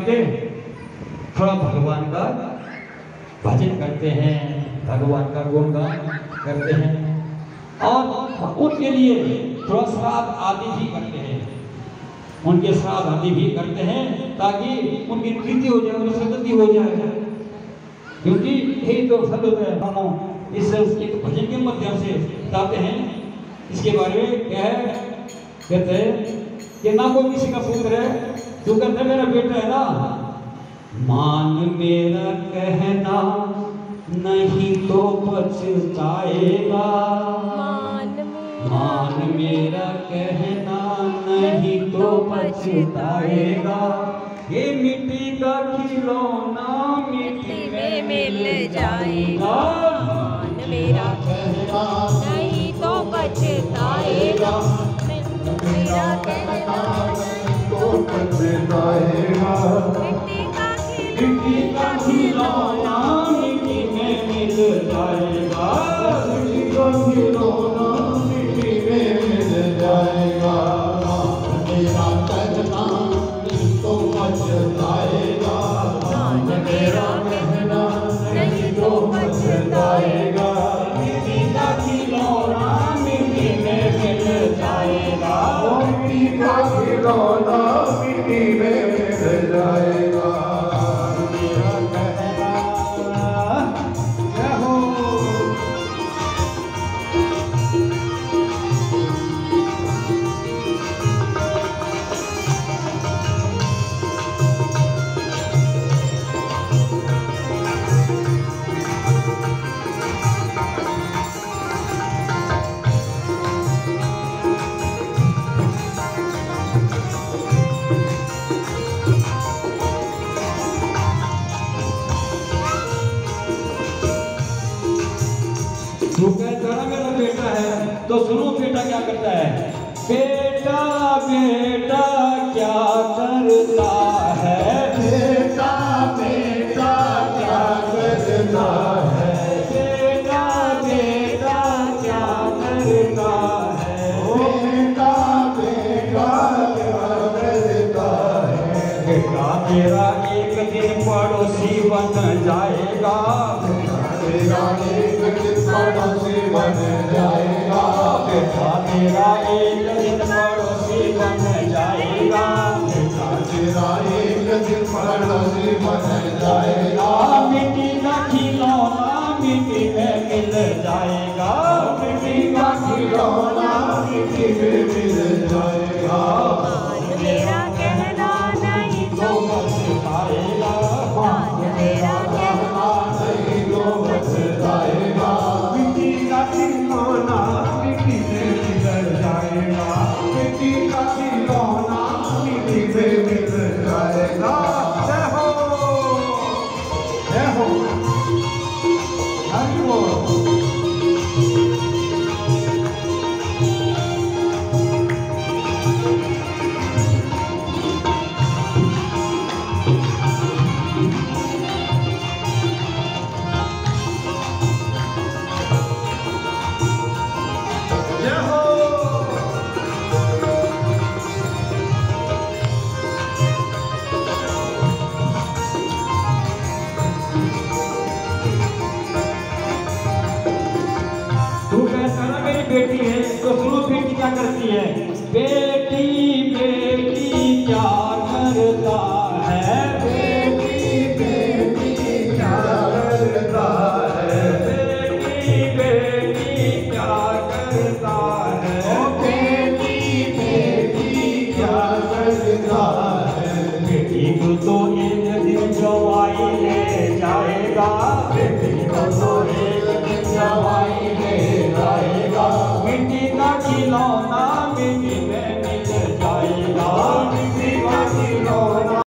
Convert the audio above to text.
करके थोड़ा भगवान का भजन करते हैं, भगवान का गुणगान करते हैं और उनके लिए थोड़ा श्राद्ध आदि भी करते हैं, उनके श्राद्ध आदि भी करते हैं ताकि उनकी प्रीति हो जाए, उनकी सदति हो जाए, क्योंकि यही तो फल होता है। हम इस एक भजन के माध्यम से बताते हैं। इसके बारे में क्या है, कहते हैं कि ना कोई किसी का पुत्र है, तू कहते मेरा बेटा है ना, मान मेरा कहना नहीं तो पछताएगा, मान मेरा कहना नहीं तो पछताएगा, ये मिट्टी का खिलौना मिट्टी में मिल जाएगा, मान मेरा कहना नहीं तो पछताएगा, मेरा कहना नहीं तो पछताएगा, मिट्टी का खिलौना मिट्टी में मिल जाएगा, मिट्टी का खिलौना मिट्टी में मिल जाएगा, मेरा कहना नहीं तो पछताएगा, मेरा कहना नहीं तो पछताएगा, मिट्टी का खिलौना मिट्टी में मिल जाएगा, मिट्टी का खिलौना मिट्टी में मिल जाएगा, मेरा कहना जय हो। तू कहता है मेरा बेटा है, तो सुनो बेटा क्या करता है, बेटा बेटा क्या करता है, बेटा बेटा क्या करता है, बेटा बेटा क्या करता है, बेटा बेटा क्या करता है, बेटा मेरा एक दिन पड़ोसी बन जाएगा, तेरा एक दिन पड़ोसी बन जाएगा, बेटा मेरा एक दिन पड़ोसी बन जाएगा, बेटा तेरा एक दिन पड़ोसी बन जाएगा, मिट्टी का खिलौना मिट्टी में मिल जाएगा, मिट्टी का खिलौना मिट्टी में मिल जाएगा, मेरा कहना नहीं तो पछताएगा, मेरा कहना नहीं तो बचताएगा, मिट्टी का खिलौना मिट्टी में मिल जाएगा, मिट्टी का खिलौना मिट्टी में मिल जाएगा, जय हो जय हो हरि बोल। तू कहता ना मेरी बेटी है, तो सुनो बेटी क्या करती है, बेटी बेटी क्या करता है, बेटी बेटी क्या करता है, बेटी बेटी क्या करता है, बेटी बेटी क्या करता है, बेटी को तो एक दिन जवाई ले जाएगा,